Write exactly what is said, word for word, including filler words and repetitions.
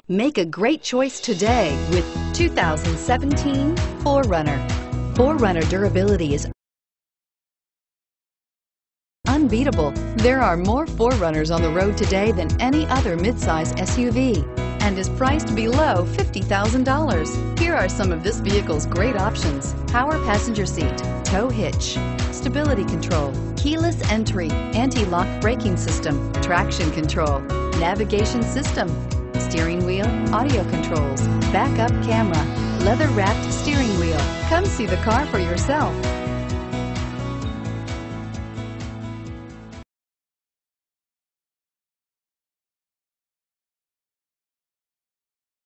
Make a great choice today with two thousand seventeen four runner. four runner durability is unbeatable. There are more four runners on the road today than any other midsize S U V and is priced below fifty thousand dollars. Here are some of this vehicle's great options: power passenger seat, tow hitch, stability control, keyless entry, anti-lock braking system, traction control, navigation system, steering wheel audio controls, backup camera, leather-wrapped steering wheel. Come see the car for yourself.